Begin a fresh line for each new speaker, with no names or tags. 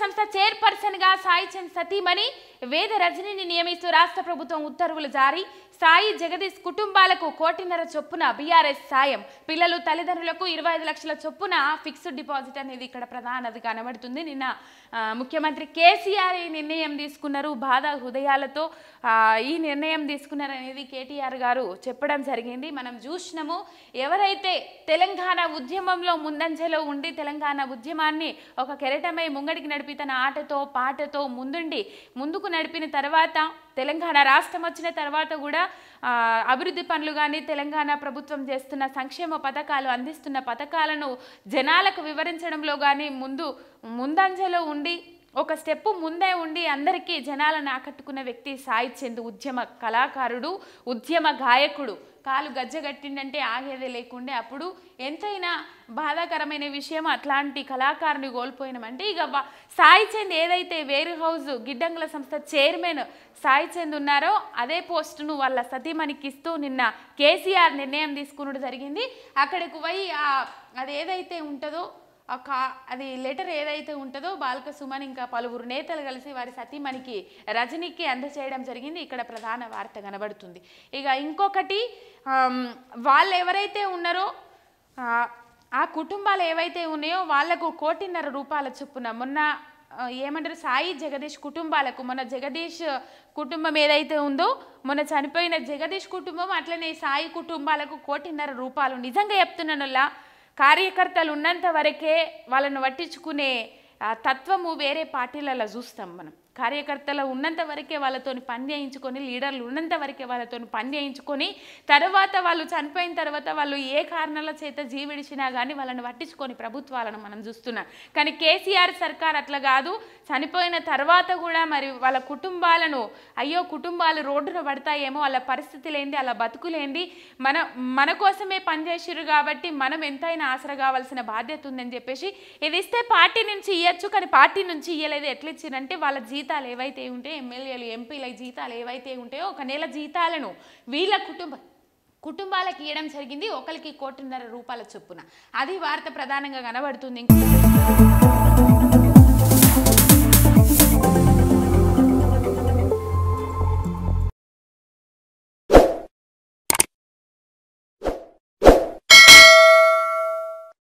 సంస్థ చైర్పర్సన్ గా సాయి చంద్ సతీమణి వేద రజనిని నియమిస్తూ రాష్ట్ర ప్రభుత్వం ఉత్తర్వులు జారీ. సాయి జగదీష్ కుటుంబాలకు 1.5 కోటి చొప్పున బీఆర్ఎస్ సాయం. పిల్లలు తల్లిదండ్రులకు 25 లక్షల చొప్పున ఫిక్స్డ్ డిపాజిట్ అనేది ఇక్కడ ప్రధానది కనబడుతుంది. నిన్న ముఖ్యమంత్రి కేసీఆర్ ఈ నిర్ణయం తీసుకున్నారు. బాధ హృదయాలతో ఈ నిర్ణయం తీసుకున్నారు అనేది కేటీఆర్ గారు చెప్పడం జరిగింది. మనం చూసినాము, ఎవరైతే తెలంగాణ ఉద్యమంలో ముందంజలో ఉండి తెలంగాణ ఉద్యమాన్ని ఒక కెరటమై ముంగడికి నడిపి తన ఆటతో పాటతో ముందుకు నడిపిన తర్వాత తెలంగాణ రాష్ట్రం వచ్చిన తర్వాత కూడా అభివృద్ధి పనులు కానీ తెలంగాణ ప్రభుత్వం చేస్తున్న సంక్షేమ పథకాలు అందిస్తున్న పథకాలను జనాలకు వివరించడంలో కానీ ముందంజలో ఉండి ఒక స్టెప్ ముందే ఉండి అందరికీ జనాలను ఆకట్టుకున్న వ్యక్తి సాయి చంద్. ఉద్యమ కళాకారుడు, ఉద్యమ గాయకుడు. కాలు గజ్జగట్టిందంటే ఆగేదే లేకుండే. అప్పుడు ఎంతైనా బాధాకరమైన విషయం అట్లాంటి కళాకారుని కోల్పోయినామంటే ఇక సాయి చంద్ ఏదైతే వేర్ హౌస్ గిడ్డంగుల సంస్థ చైర్మన్ సాయి చంద్ ఉన్నారో అదే పోస్టును వాళ్ళ సతీమణికి ఇస్తూ నిన్న కేసీఆర్ నిర్ణయం తీసుకున్నది జరిగింది. అక్కడికి పోయి అది ఏదైతే ఉంటుందో అది లెటర్ ఏదైతే ఉంటుందో బాల్క సుమన్ ఇంకా పలువురు నేతలు కలిసి వారి సతీమణికి రజనీకి అందచేయడం జరిగింది. ఇక్కడ ప్రధాన వార్త కనబడుతుంది. ఇక ఇంకొకటి, వాళ్ళు ఎవరైతే ఉన్నారో ఆ కుటుంబాలు ఏవైతే ఉన్నాయో వాళ్లకు 1.5 కోటి చొప్పున మొన్న ఏమంటారు సాయి జగదీష్ కుటుంబాలకు, మొన్న జగదీష్ కుటుంబం ఏదైతే ఉందో మొన్న చనిపోయిన జగదీష్ కుటుంబం అట్లనే సాయి కుటుంబాలకు 1.5 కోటి. నిజంగా చెప్తున్నానులా, కార్యకర్తలు ఉన్నంత వరకే వాళ్ళను పట్టించుకునే తత్వము వేరే పార్టీలలో చూస్తాం మనం. కార్యకర్తలు ఉన్నంత వరకే వాళ్ళతోని పని చేయించుకొని, లీడర్లు ఉన్నంత వరకే వాళ్ళతోని పని చేయించుకొని, తర్వాత వాళ్ళు చనిపోయిన తర్వాత వాళ్ళు ఏ కారణాల చేత జీవిడిచినా కానీ వాళ్ళని పట్టించుకొని ప్రభుత్వాలను మనం చూస్తున్నాం. కానీ కేసీఆర్ సర్కార్ అట్లా కాదు. చనిపోయిన తర్వాత కూడా మరి వాళ్ళ కుటుంబాలను, అయ్యో కుటుంబాలు రోడ్డున పడతాయేమో, వాళ్ళ పరిస్థితి లేనిది, వాళ్ళ బతుకులేంది, మన కోసమే పనిచేసిర్రు కాబట్టి మనం ఎంతైనా ఆసరా కావాల్సిన బాధ్యత ఉందని చెప్పేసి ఇది ఇస్తే పార్టీ నుంచి ఇవ్వచ్చు, కానీ పార్టీ నుంచి ఇవ్వలేదు. ఎట్లా ఇచ్చిరంటే వాళ్ళ జీతాలు ఏవైతే ఉంటాయో, ఎమ్మెల్యేలు ఎంపీల జీతాలు ఏవైతే ఉంటాయో 1 నెల జీతాలను వీళ్ళ కుటుంబాలకు ఇవ్వడం జరిగింది. ఒకరికి 1.5 కోటి చొప్పున. అది వార్త ప్రధానంగా కనబడుతుంది.